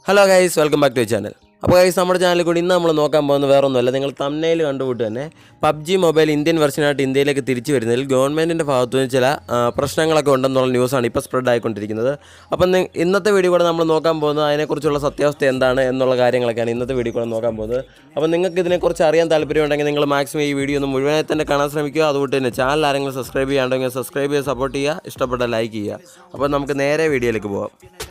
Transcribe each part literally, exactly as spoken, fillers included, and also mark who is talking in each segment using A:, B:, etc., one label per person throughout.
A: Hello guys, welcome back to our channel. അപ്പോൾ guys നമ്മുടെ ചാനലിൽ കൂടി ഇന്ന് നമ്മൾ നോക്കാൻ പോകുന്നത് വേറെ ഒന്നുമല്ല നിങ്ങൾ തംബ്നെയിൽ കണ്ടുപിട്ട് തന്നെ പബ്ജി മൊബൈൽ ഇന്ത്യൻ വെർഷനായിട്ട് ഇന്ത്യയിലേക്ക് തിരിച്ചു വരുന്നതിൽ ഗവൺമെന്റിന്റെ ഭാഗത്തു നിന്ന് ചില പ്രശ്നങ്ങളൊക്കെ ഉണ്ടെന്നുള്ള ന്യൂസാണ് ഇപ്പോൾ സ്പ്രെഡ് ആയിക്കൊണ്ടിരിക്കുന്നത്. അപ്പോൾ ഇന്നത്തെ വീഡിയോ കൂടെ നമ്മൾ നോക്കാൻ പോകുന്നത് അതിനെക്കുറിച്ചുള്ള സത്യാവസ്ഥ എന്താണ് എന്നുള്ള കാര്യങ്ങളൊക്കെയാണ് ഇന്നത്തെ വീഡിയോ കൂടെ നോക്കാൻ പോകുന്നത്. അപ്പോൾ നിങ്ങൾക്ക് ഇതിനെക്കുറിച്ച് അറിയാൻ താല്പര്യമുണ്ടെങ്കിൽ നിങ്ങൾ മാക്സിമം ഈ വീഡിയോ ഒന്ന് മുഴുവനായി തന്നെ കാണാൻ ശ്രമിക്കുക. അതുകൊണ്ട് തന്നെ ചാനൽ ആരെങ്കിലും സബ്സ്ക്രൈബ് ചെയ്യാണ്ടെങ്കിൽ സബ്സ്ക്രൈബ് ചെയ്ത് സപ്പോർട്ട് ചെയ്യുക, ഇഷ്ടപ്പെട്ട ലൈക്ക് ചെയ്യുക. അപ്പോൾ നമുക്ക് നേരെ വീഡിയോയിലേക്ക് പോകാം.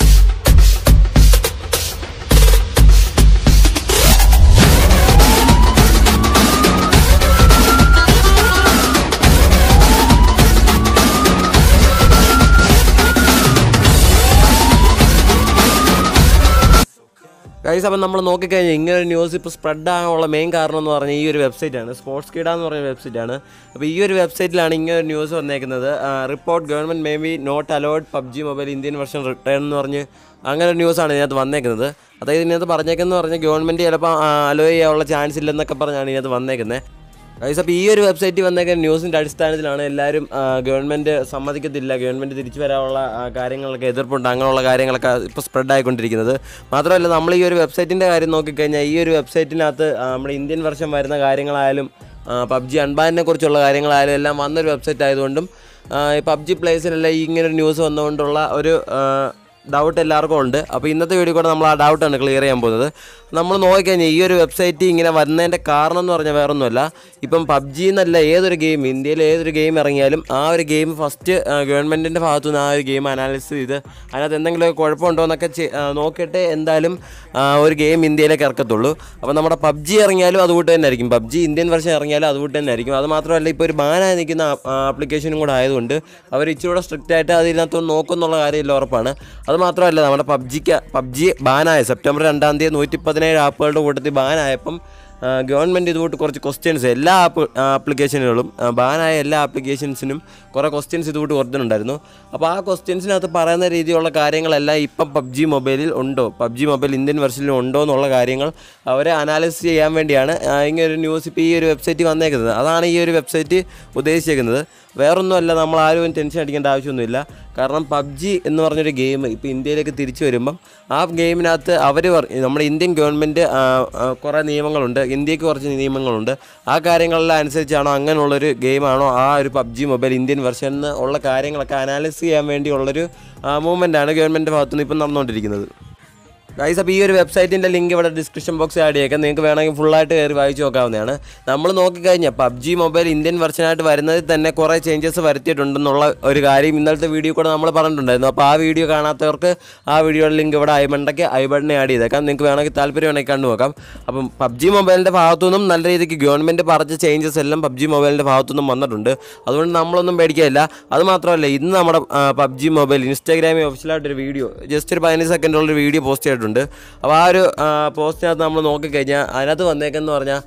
A: ഗൈസ് അപ്പോൾ നമ്മൾ നോക്കിക്കഴിഞ്ഞാൽ ഇങ്ങനെ ഒരു ന്യൂസ് ഇപ്പോൾ സ്പ്രെഡ് ആകാനുള്ള മെയിൻ കാരണം എന്ന് പറഞ്ഞാൽ ഈ ഒരു വെബ്സൈറ്റാണ്, സ്പോർട്സ് കിഡ എന്ന് പറയുന്ന വെബ്സൈറ്റാണ്. അപ്പോൾ ഈ ഒരു വെബ്സൈറ്റിലാണ് ഇങ്ങനെ ഒരു ന്യൂസ് വന്നേക്കുന്നത്. Report government may be not allowed PUBG mobile Indian version return എന്ന് പറഞ്ഞ് അങ്ങനെ ഒരു ന്യൂസാണ് ഇതിനകത്ത് വന്നേക്കുന്നത്. അതായത് ഇതിനകത്ത് പറഞ്ഞേക്കുന്നത് പറഞ്ഞാൽ ഗവൺമെൻറ് ചിലപ്പോൾ അലോ ചെയ്യാനുള്ള ചാൻസ് ഇല്ലെന്നൊക്കെ പറഞ്ഞാണ് ഇതിനകത്ത് വന്നേക്കുന്നത്. ഗൈസ് അപ്പോൾ ഈ ഒരു വെബ്സൈറ്റിൽ വന്നേക്കുന്ന ന്യൂസിൻ്റെ അടിസ്ഥാനത്തിലാണ് എല്ലാവരും ഗവൺമെൻറ് സമ്മതിക്കത്തില്ല, ഗവൺമെൻറ് തിരിച്ചു വരാനുള്ള കാര്യങ്ങളൊക്കെ എതിർപ്പുണ്ട്, അങ്ങനെയുള്ള കാര്യങ്ങളൊക്കെ ഇപ്പോൾ സ്പ്രെഡ് ആയിക്കൊണ്ടിരിക്കുന്നത്. മാത്രമല്ല നമ്മൾ ഈ ഒരു വെബ്സൈറ്റിൻ്റെ കാര്യം നോക്കിക്കഴിഞ്ഞാൽ ഈ ഒരു വെബ്സൈറ്റിനകത്ത് നമ്മുടെ ഇന്ത്യൻ വെർഷൻ വരുന്ന കാര്യങ്ങളായാലും പബ്ജി അൺബാനിനെ കുറിച്ചുള്ള കാര്യങ്ങളായാലും എല്ലാം വന്നൊരു വെബ്സൈറ്റ് ആയതുകൊണ്ടും ഈ പബ്ജി പ്ലേസിലെല്ലാം ഇങ്ങനൊരു ന്യൂസ് വന്നുകൊണ്ടുള്ള ഒരു ഡൗട്ട് എല്ലാവർക്കും ഉണ്ട്. അപ്പോൾ ഇന്നത്തെ വീഡിയോ കൂടെ നമ്മൾ ആ ഡൗട്ടാണ് ക്ലിയർ ചെയ്യാൻ പോകുന്നത്. നമ്മൾ നോക്കിക്കഴിഞ്ഞാൽ ഈ ഒരു വെബ്സൈറ്റ് ഇങ്ങനെ വരുന്നതിൻ്റെ കാരണം എന്ന് പറഞ്ഞാൽ വേറൊന്നുമല്ല, ഇപ്പം പബ്ജി എന്നല്ല ഏതൊരു ഗെയിം ഇന്ത്യയിൽ ഏതൊരു ഗെയിം ഇറങ്ങിയാലും ആ ഒരു ഗെയിം ഫസ്റ്റ് ഗവൺമെൻറ്റിൻ്റെ ഭാഗത്തു നിന്ന് ആ ഒരു ഗെയിം അനാലിസിസ് ചെയ്ത് അതിനകത്ത് എന്തെങ്കിലും കുഴപ്പമുണ്ടോ എന്നൊക്കെ നോക്കിയിട്ട് എന്തായാലും ഒരു ഗെയിം ഇന്ത്യയിലേക്ക് ഇറക്കത്തുള്ളൂ. അപ്പോൾ നമ്മുടെ പബ്ജി ഇറങ്ങിയാലും അതുകൂട്ട് തന്നെ ആയിരിക്കും, പബ്ജി ഇന്ത്യൻ വെർഷൻ ഇറങ്ങിയാലും അതുകൂട്ട് തന്നെ ആയിരിക്കും. അത് മാത്രമല്ല ഇപ്പോൾ ഒരു ബാനായി നിൽക്കുന്ന ആപ്ലിക്കേഷനും കൂടെ ആയതുകൊണ്ട് അവർ ഇച്ചിരി സ്ട്രിക്റ്റ് ആയിട്ട് അതിനകത്ത് നോക്കുന്നുള്ള കാര്യമില്ല, ഉറപ്പാണ്. അത് മാത്രമല്ല നമ്മുടെ പബ്ജിക്ക് പബ്ജി ബാനായ സെപ്റ്റംബർ രണ്ടാം തീയതി നൂറ്റി പതിനേഴ് ആപ്പുകളുടെ കൂട്ടത്തിൽ ബാനായപ്പം ഗവൺമെൻറ് ഇതുകൂട്ട് കുറച്ച് ക്വസ്റ്റ്യൻസ് എല്ലാ ആപ്പ് ആപ്ലിക്കേഷനുകളും ബാനായ എല്ലാ ആപ്ലിക്കേഷൻസിനും കുറേ ക്വസ്റ്റ്യൻസ് ഇതുകൂട്ട് കൊടുത്തിട്ടുണ്ടായിരുന്നു. അപ്പോൾ ആ ക്വസ്റ്റ്യൻസിനകത്ത് പറയുന്ന രീതിയിലുള്ള കാര്യങ്ങളെല്ലാം ഇപ്പം പബ്ജി മൊബൈലിൽ ഉണ്ടോ, പബ്ജി മൊബൈൽ ഇന്ത്യൻ വെർഷനിൽ ഉണ്ടോ എന്നുള്ള കാര്യങ്ങൾ അവരെ അനാലിസിസ് ചെയ്യാൻ വേണ്ടിയാണ് ഇങ്ങനൊരു ന്യൂസ് ഇപ്പോൾ ഈ ഒരു വെബ്സൈറ്റ് വന്നേക്കുന്നത്. അതാണ് ഈ ഒരു വെബ്സൈറ്റ് ഉദ്ദേശിച്ചേക്കുന്നത്. വേറൊന്നുമല്ല, നമ്മൾ ആരും ടെൻഷൻ അടിക്കേണ്ട ആവശ്യമൊന്നുമില്ല. കാരണം പബ്ജി എന്ന് പറഞ്ഞൊരു ഗെയിം ഇപ്പോൾ ഇന്ത്യയിലേക്ക് തിരിച്ചു വരുമ്പം ആ ഗെയിമിനകത്ത് അവർ നമ്മുടെ ഇന്ത്യൻ ഗവൺമെൻറ് കുറേ നിയമങ്ങളുണ്ട്, ഇന്ത്യക്ക് കുറച്ച് നിയമങ്ങളുണ്ട്. ആ കാര്യങ്ങളെല്ലാം അനുസരിച്ചാണോ അങ്ങനെയുള്ളൊരു ഗെയിമാണോ ആ ഒരു പബ്ജി മൊബൈൽ ഇന്ത്യൻ വെർഷൻ ഉള്ള കാര്യങ്ങളൊക്കെ അനാലിസിസ് ചെയ്യാൻ വേണ്ടിയുള്ളൊരു മൂവ്മെൻറ്റാണ് ഗവൺമെൻറ്റിൻ്റെ ഭാഗത്തുനിന്ന് ഇപ്പം നടന്നുകൊണ്ടിരിക്കുന്നത്. ഗൈസ് അപ്പോൾ ഈ ഒരു വെബ്സൈറ്റിൻ്റെ ലിങ്ക് ഇവിടെ ഡിസ്ക്രിപ്ഷൻ ബോക്സിൽ ആഡ് ചെയ്യേക്കാം, നിങ്ങൾക്ക് വേണമെങ്കിൽ ഫുള്ളായിട്ട് കയറി വായിച്ച് നോക്കാവുന്നതാണ്. നമ്മൾ നോക്കിക്കഴിഞ്ഞാൽ പബ്ജി മൊബൈൽ ഇന്ത്യൻ വെർഷനായിട്ട് വരുന്നതിൽ തന്നെ കുറേ ചേഞ്ചസ് വരുത്തിയിട്ടുണ്ടെന്നുള്ള ഒരു കാര്യം ഇന്നലത്തെ വീഡിയോ കൂടെ നമ്മൾ പറഞ്ഞിട്ടുണ്ടായിരുന്നു. അപ്പോൾ ആ വീഡിയോ കാണാത്തവർക്ക് ആ വീഡിയോയുടെ ലിങ്ക് ഇവിടെ ഐബണ്ടയ്ക്ക് ഐബണ്ണെ ആഡ് ചെയ്തേക്കാം, നിങ്ങൾക്ക് വേണമെങ്കിൽ താല്പര്യം വേണമെങ്കിൽ കണ്ടു നോക്കാം. അപ്പം പബ്ജി മൊബൈലിൻ്റെ ഭാഗത്തുനിന്നും നല്ല രീതിക്ക് ഗവൺമെൻറ് പറഞ്ഞ ചേഞ്ചസ് എല്ലാം പബ്ജി മൊബൈലിൻ്റെ ഭാഗത്തുനിന്നും വന്നിട്ടുണ്ട്. അതുകൊണ്ട് നമ്മളൊന്നും പേടിക്കുകയില്ല. അത് മാത്രമല്ല ഇന്ന് നമ്മുടെ പബ്ജി മൊബൈൽ ഇൻസ്റ്റാഗ്രാമിൽ ഒഫീഷ്യലായിട്ടൊരു വീഡിയോ ജസ്റ്റ് ഒരു പതിനഞ്ച് സെക്കൻഡുള്ളൊരു വീഡിയോ പോസ്റ്റ് ചെയ്തിട്ടുണ്ട്. അപ്പോൾ ആ ഒരു പോസ്റ്റിനകത്ത് നമ്മൾ നോക്കിക്കഴിഞ്ഞാൽ അതിനകത്ത് വന്നേക്കെന്ന് പറഞ്ഞാൽ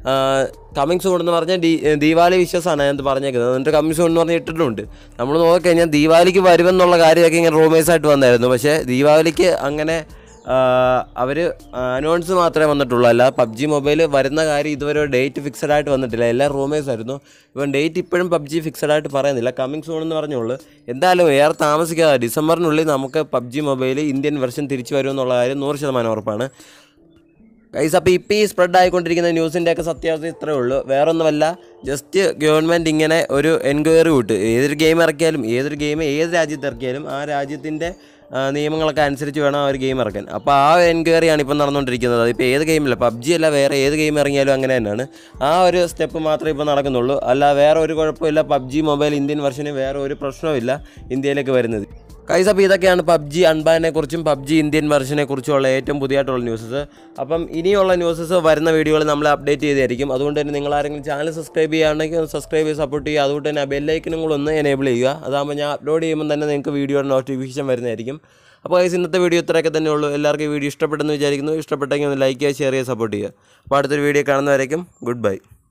A: കമ്മിങ് സൂൺ എന്ന് പറഞ്ഞാൽ ഡി ദീപാവലി വിശ്വാസമാണ് അതിനകത്ത് പറഞ്ഞേക്കുന്നത്. എന്നിട്ട് കമ്മിങ് സൂൺ എന്ന് പറഞ്ഞാൽ ഇട്ടിട്ടുണ്ട്. നമ്മൾ നോക്കിക്കഴിഞ്ഞാൽ ദീപാവലിക്ക് വരുമെന്നുള്ള കാര്യമൊക്കെ ഇങ്ങനെ റൂമേഴ്സായിട്ട് വന്നായിരുന്നു. പക്ഷേ ദീപാവലിക്ക് അങ്ങനെ അവർ അനൗൺസ് മാത്രമേ വന്നിട്ടുള്ളൂ, അല്ല പബ്ജി മൊബൈൽ വരുന്ന കാര്യം ഇതുവരെ ഡേറ്റ് ഫിക്സഡ് ആയിട്ട് വന്നിട്ടില്ല, എല്ലാം റൂമേഴ്സ് ആയിരുന്നു. ഇപ്പം ഡേറ്റ് ഇപ്പോഴും പബ്ജി ഫിക്സഡ് ആയിട്ട് പറയുന്നില്ല, കമ്മിങ് സൂൺ എന്ന് പറഞ്ഞുള്ളൂ. എന്തായാലും ഏറെ താമസിക്കാതെ ഡിസംബറിനുള്ളിൽ നമുക്ക് പബ്ജി മൊബൈൽ ഇന്ത്യൻ വെർഷൻ തിരിച്ചു വരുമെന്നുള്ള കാര്യം നൂറ് ശതമാനം ഉറപ്പാണ്. ഗൈസ് അപ്പോൾ ഇപ്പോൾ ഈ സ്പ്രെഡ് ആയിക്കൊണ്ടിരിക്കുന്ന ന്യൂസിൻ്റെയൊക്കെ സത്യാവസ്ഥ ഇത്രയേ ഉള്ളൂ, വേറൊന്നുമല്ല. ജസ്റ്റ് ഗവൺമെൻറ് ഇങ്ങനെ ഒരു എൻക്വയറി വിട്ട് ഏതൊരു ഗെയിം ഇറക്കിയാലും ഏതൊരു ഗെയിം ഏത് രാജ്യത്ത് ഇറക്കിയാലും ആ രാജ്യത്തിൻ്റെ നിയമങ്ങളൊക്കെ അനുസരിച്ച് വേണം ആ ഒരു ഗെയിം ഇറക്കാൻ. അപ്പോൾ ആ ഒരു എൻക്വയറിയാണ് ഇപ്പം നടന്നുകൊണ്ടിരിക്കുന്നത്. അതിപ്പോൾ ഏത് ഗെയിമില്ല, പബ്ജി അല്ല വേറെ ഏത് ഗെയിം ഇറങ്ങിയാലും അങ്ങനെ തന്നെയാണ്. ആ ഒരു സ്റ്റെപ്പ് മാത്രമേ ഇപ്പോൾ നടക്കുന്നുള്ളൂ, അല്ല വേറെ ഒരു കുഴപ്പമില്ല. പബ്ജി മൊബൈൽ ഇന്ത്യൻ വെർഷന് വേറെ ഒരു പ്രശ്നവുമില്ല ഇന്ത്യയിലേക്ക് വരുന്നത്. ഗൈസ് അപ്പോൾ ഇതൊക്കെയാണ് പബ്ജി അൺബാനെ കുറിച്ചും പബ്ജി ഇന്ത്യൻ വെർഷനെ കുറിച്ചുള്ള ഏറ്റവും പുതിയതായിട്ടുള്ള ന്യൂസസ്. അപ്പം ഇനിയുള്ള ന്യൂസസ് വരുന്ന വീഡിയോകൾ നമ്മൾ അപ്ഡേറ്റ് ചെയ്തായിരിക്കും. അതുകൊണ്ട് തന്നെ നിങ്ങൾ ആരെങ്കിലും ചാനൽ സബ്സ്ക്രൈബ് ചെയ്യുകയാണെങ്കിൽ ഒന്ന് സബ്സ്ക്രൈബ് ചെയ്ത് സപ്പോർട്ട് ചെയ്യുക. അതുകൊണ്ട് തന്നെ ആ ബെല്ലൈക്കനും കൂടെ ഒന്ന് എനേബിൾ ചെയ്യുക. അതാകുമ്പോൾ ഞാൻ അപ്ലോഡ് ചെയ്യുമ്പോൾ തന്നെ നിങ്ങൾക്ക് വീഡിയോയുടെ നോട്ടിഫിക്കേഷൻ വരുന്നതായിരിക്കും. അപ്പോൾ ഗൈസ് ഇന്നത്തെ വീഡിയോ ഇത്രയൊക്കെ തന്നെ ഉള്ളൂ. എല്ലാവർക്കും വീഡിയോ ഇഷ്ടപ്പെട്ടെന്ന് വിചാരിക്കുന്നു. ഇഷ്ടപ്പെട്ടെങ്കിൽ ഒന്ന് ലൈക്ക് ചെയ്യുക, ഷെയർ ചെയ്യുക, സപ്പോർട്ട് ചെയ്യുക. അപ്പോൾ അടുത്തൊരു വീഡിയോ കാണുന്നവരേക്കും ഗുഡ് ബൈ.